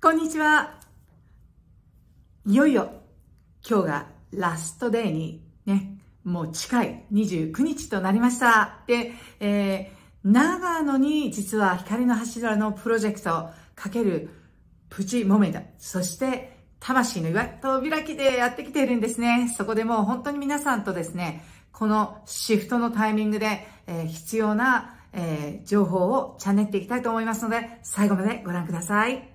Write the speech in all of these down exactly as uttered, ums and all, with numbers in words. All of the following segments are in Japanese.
こんにちは。いよいよ今日がラストデーにね、もう近いにじゅうくにちとなりました。で、えー、長野に実は光の柱のプロジェクト×プチモメダ、そして魂の岩戸開きでやってきているんですね。そこでもう本当に皆さんとですね、このシフトのタイミングで、えー、必要な、えー、情報をチャネっていきたいと思いますので、最後までご覧ください。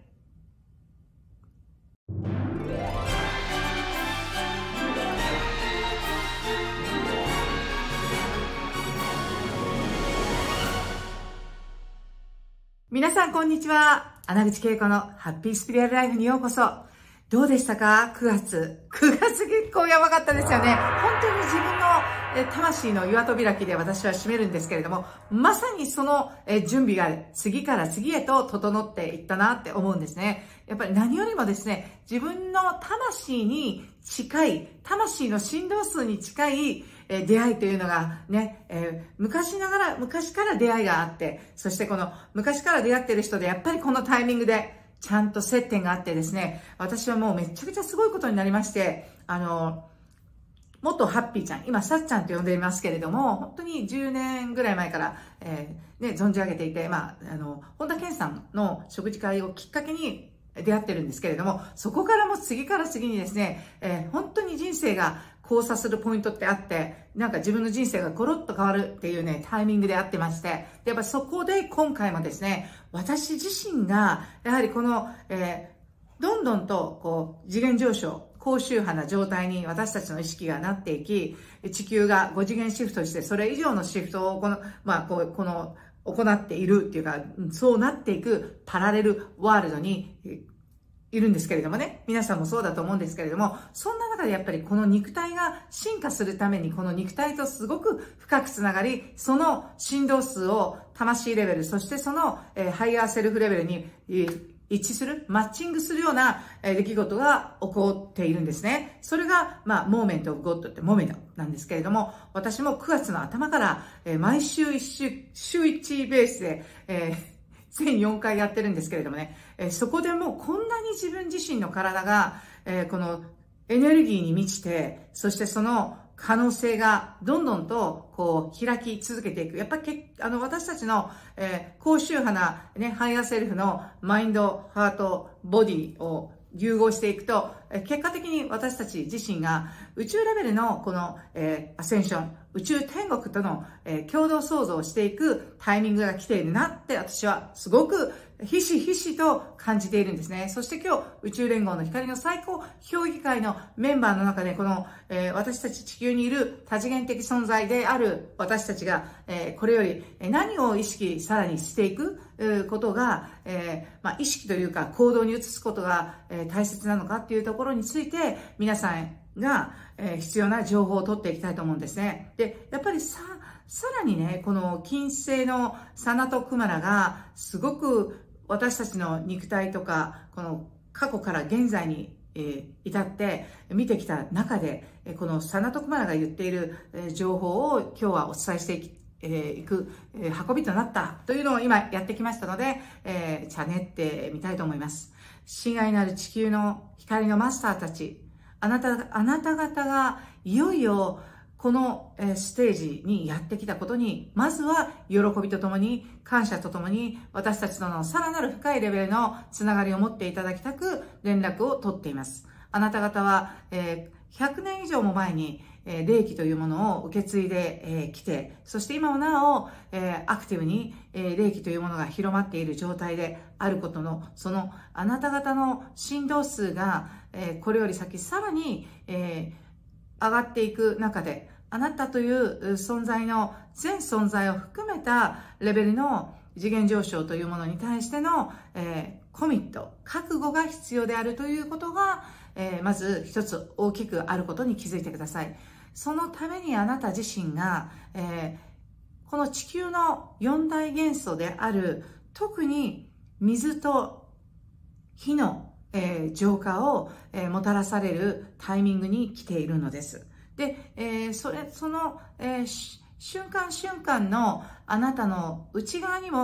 皆さんこんにちは。穴口恵子のハッピースピリアルライフにようこそ。どうでしたか ?くがつ。くがつ結構やばかったですよね。本当に自分の魂の岩戸開きで私は締めるんですけれども、まさにその準備が次から次へと整っていったなって思うんですね。やっぱり何よりもですね、自分の魂に近い、魂の振動数に近い出会いというのがね、えー、昔ながら、昔から出会いがあって、そしてこの昔から出会っている人でやっぱりこのタイミングでちゃんと接点があってですね、私はもうめちゃくちゃすごいことになりまして、あの、元ハッピーちゃん、今さっちゃんと呼んでいますけれども、本当にじゅうねんぐらい前から、えー、ね、存じ上げていて、まあ、あの、本田健さんの食事会をきっかけに出会ってるんですけれども、そこからも次から次にですね、えー、本当に人生が交差するポイントってあって、なんか自分の人生がコロッと変わるっていうね、タイミングであってまして、でやっぱそこで今回もですね、私自身が、やはりこの、えー、どんどんと、こう、次元上昇、高周波な状態に私たちの意識がなっていき、地球がご次元シフトして、それ以上のシフトをこの、まあ、こう、この、行っているっていうか、そうなっていくパラレルワールドにいるんですけれどもね。皆さんもそうだと思うんですけれども、そんな中でやっぱりこの肉体が進化するために、この肉体とすごく深くつながり、その振動数を魂レベル、そしてその、えー、ハイヤーセルフレベルに、えー一致する、マッチングするような出来事が起こっているんですね。それが、まあ、モーメントオブゴッドってモメントなんですけれども、私もくがつの頭から、えー、毎週一週、週一ベースで、えー、全よんかいやってるんですけれどもね、えー、そこでもうこんなに自分自身の体が、えー、このエネルギーに満ちて、そしてその可能性がどんどんとこう開き続けていく。やっぱりあの私たちの、えー、高周波なね、ハイヤーセルフのマインド、ハート、ボディを融合していくと、えー、結果的に私たち自身が宇宙レベルのこの、えー、アセンション、宇宙天国との、えー、共同創造をしていくタイミングが来ているなって私はすごくひしひしと感じているんですね。そして今日、宇宙連合の光の最高評議会のメンバーの中で、この、えー、私たち地球にいる多次元的存在である私たちが、えー、これより何を意識さらにしていくことが、えーまあ、意識というか行動に移すことが、えー、大切なのかっていうところについて、皆さんが、えー、必要な情報を取っていきたいと思うんですね。で、やっぱりさ、さらにね、この金星のサナトクマラがすごく私たちの肉体とか、この過去から現在に、えー、至って見てきた中で、このサナトクマラが言っている情報を今日はお伝えしていき、えー、いく、えー、運びとなったというのを今やってきましたので、えー、チャネってみたいと思います。親愛なる地球の光のマスターたち、あなた、あなた方がいよいよこのステージにやってきたことに、まずは喜びとともに、感謝とともに、私たちとのさらなる深いレベルのつながりを持っていただきたく連絡を取っています。あなた方は、えー、ひゃくねん以上も前に、えー、霊気というものを受け継いでき、えー、て、そして今もなお、えー、アクティブに、えー、霊気というものが広まっている状態であることの、そのあなた方の振動数が、えー、これより先さらに、えー上がっていく中で、あなたという存在の全存在を含めたレベルの次元上昇というものに対しての、えー、コミット、覚悟が必要であるということが、えー、まず一つ大きくあることに気づいてください。そのためにあなた自身が、えー、この地球の四大元素である、特に水と火のえー、浄化を、えー、もたらされるタイミングに来ているのです。で、えー、それ、その、えー、瞬間瞬間のあなたの内側にも、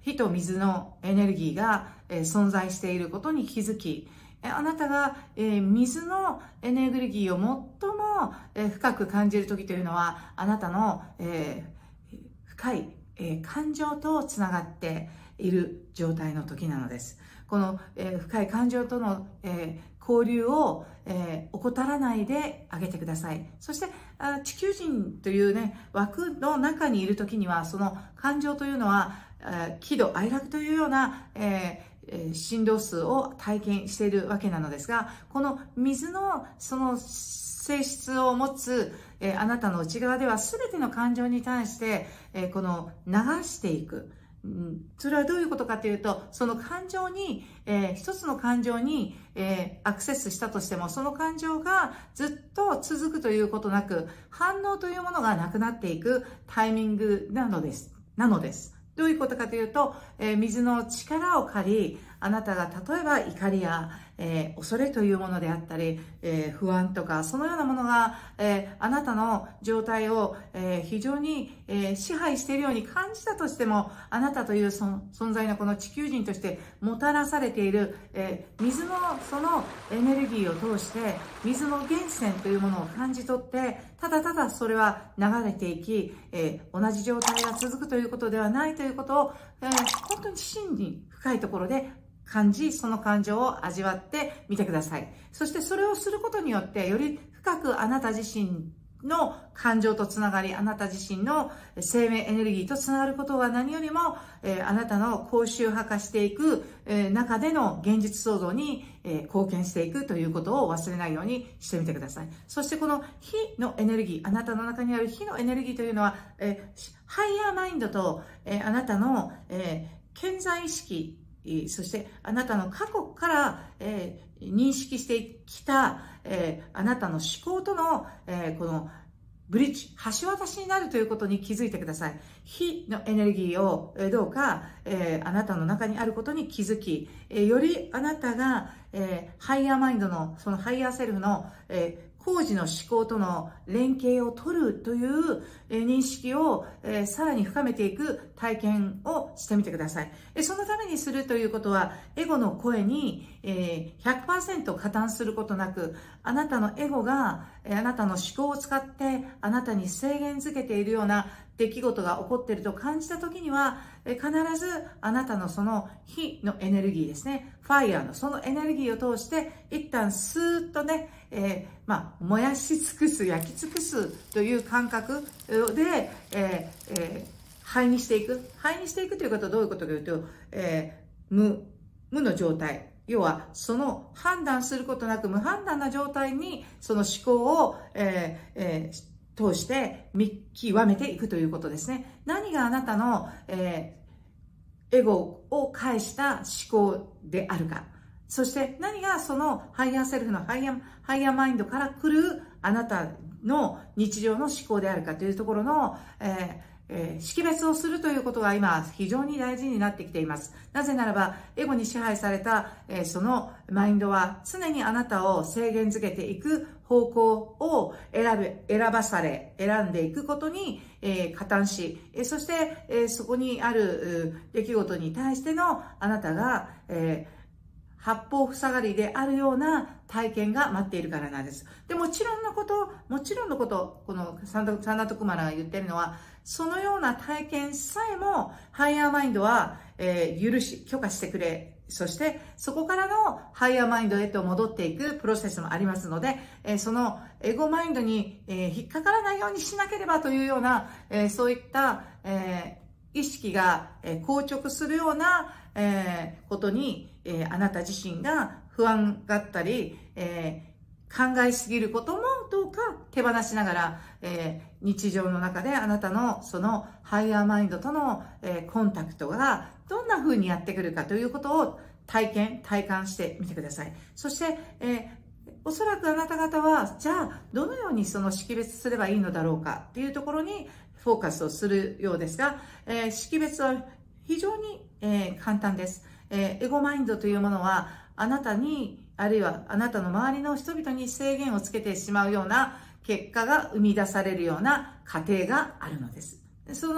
火と水のエネルギーが、えー、存在していることに気づき、あなたが、えー、水のエネルギーを最も、えー、深く感じるときというのは、あなたの、えー、深い、えー、感情とつながっている状態の時なのです。この、えー、深い感情との、えー、交流を、えー、怠らないであげてください。そしてあ地球人というね、枠の中にいる時には、その感情というのは、えー、喜怒哀楽というような、えー振動数を体験しているわけなのですが、この水のその性質を持つ、えー、あなたの内側では全ての感情に対して、えー、この流していく。うん、それはどういうことかというと、その感情に、えー、一つの感情に、えー、アクセスしたとしても、その感情がずっと続くということなく、反応というものがなくなっていくタイミングなのです。なのです。どういうことかというと、えー、水の力を借り、あなたが例えば怒りや、えー、恐れというものであったり、えー、不安とか、そのようなものが、えー、あなたの状態を、えー、非常に、えー、支配しているように感じたとしても、あなたというその存在のこの地球人としてもたらされている、えー、水のそのエネルギーを通して、水の源泉というものを感じ取って、ただただそれは流れていき、えー、同じ状態が続くということではないということを、えー、本当に真に深いところで感じ、その感情を味わってみてください。そしてそれをすることによって、より深くあなた自身の感情とつながり、あなた自身の生命エネルギーとつながることは何よりも、えー、あなたの高周波化していく、えー、中での現実創造に、えー、貢献していくということを忘れないようにしてみてください。そしてこの火のエネルギー、あなたの中にある火のエネルギーというのは、えー、ハイヤーマインドと、えー、あなたの、えー、顕在意識、そしてあなたの過去から、えー、認識してきた、えー、あなたの思考との、えー、このブリッジ、橋渡しになるということに気づいてください。火のエネルギーをどうか、えー、あなたの中にあることに気づき、えー、よりあなたが、えー、ハイヤーマインドの、そのハイヤーセルフの、えー工事の思考との連携を取るという認識をさらに深めていく体験をしてみてください。そのためにするということは、エゴの声に ひゃくパーセント 加担することなく、あなたのエゴがあなたの思考を使ってあなたに制限づけているような出来事が起こっていると感じたときには、必ずあなたのその火のエネルギーですね、ファイヤーのそのエネルギーを通して、一旦スーッとね、えー、まあ、燃やし尽くす、焼き尽くすという感覚で、えーえー、灰にしていく。灰にしていくということはどういうことかというと、えー、無、無の状態。要は、その判断することなく無判断な状態に、その思考を、えーえー通して見極めていくということですね。何があなたの、えー、エゴを介した思考であるか。そして何がそのハイヤーセルフのハイヤー、ハイヤーマインドから来るあなたの日常の思考であるかというところの、えーえー、識別をするということが今非常に大事になってきています。なぜならば、エゴに支配された、えー、そのマインドは常にあなたを制限づけていく方向を選べ、選ばされ、選んでいくことに、えー、加担し、えー、そして、えー、そこにある出来事に対してのあなたが、えー八方塞がりであるような体験が待っているからなんです。で、もちろんのこと、もちろんのこと、このサンダ、サンダトクマラが言ってるのは、そのような体験さえも、ハイヤーマインドは、えー、許し、許可してくれ。そして、そこからのハイヤーマインドへと戻っていくプロセスもありますので、えー、そのエゴマインドに、えー、引っかからないようにしなければというような、えー、そういった、えー意識が硬直するようなことにあなた自身が不安があったり考えすぎることもどうか手放しながら日常の中であなたのそのハイヤーマインドとのコンタクトがどんな風にやってくるかということを体験、体感してみてください。そしておそらくあなた方はじゃあどのようにその識別すればいいのだろうかっていうところにフォーカスをするようですが、えー、識別は非常に、えー、簡単です、えー。エゴマインドというものはあなたに、あるいはあなたの周りの人々に制限をつけてしまうような結果が生み出されるような過程があるのです。その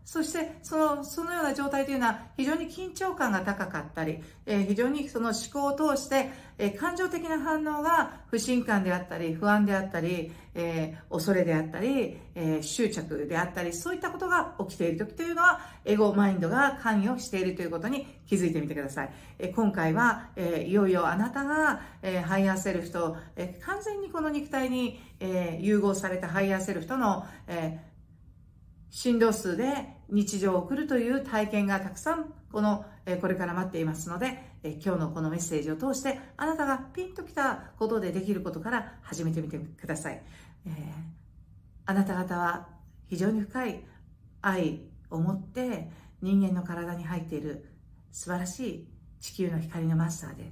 そして、その、そのような状態というのは、非常に緊張感が高かったり、えー、非常にその思考を通して、えー、感情的な反応が不信感であったり、不安であったり、えー、恐れであったり、えー、執着であったり、そういったことが起きている時というのは、エゴマインドが関与しているということに気づいてみてください。えー、今回は、えー、いよいよあなたが、えー、ハイヤーセルフと、えー、完全にこの肉体に、えー、融合されたハイヤーセルフとの、えー振動数で日常を送るという体験がたくさんこの、えこれから待っていますので、え今日のこのメッセージを通してあなたがピンときたことでできることから始めてみてください。えー、あなた方は非常に深い愛を持って人間の体に入っている素晴らしい地球の光のマスターです。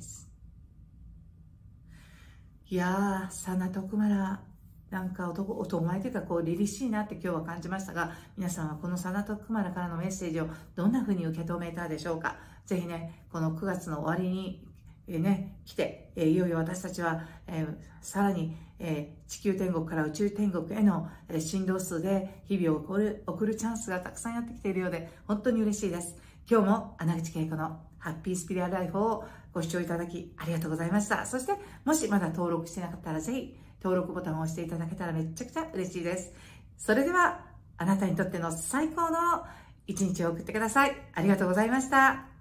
いやー、サナトクマラなんか男、お前というかこう、凛々しいなって今日は感じましたが、皆さんはこのサナトクマラからのメッセージをどんな風に受け止めたでしょうか。ぜひね、このくがつの終わりに、えー、ね、来て、えー、いよいよ私たちは、えー、さらに、えー、地球天国から宇宙天国への、えー、振動数で日々を送る、送るチャンスがたくさんやってきているようで、本当に嬉しいです。今日も穴口恵子のハッピースピリアルライフをご視聴いただきありがとうございました。そして、もしまだ登録してなかったらぜひ、登録ボタンを押していただけたらめちゃくちゃ嬉しいです。それでは、あなたにとっての最高の一日を送ってください。ありがとうございました。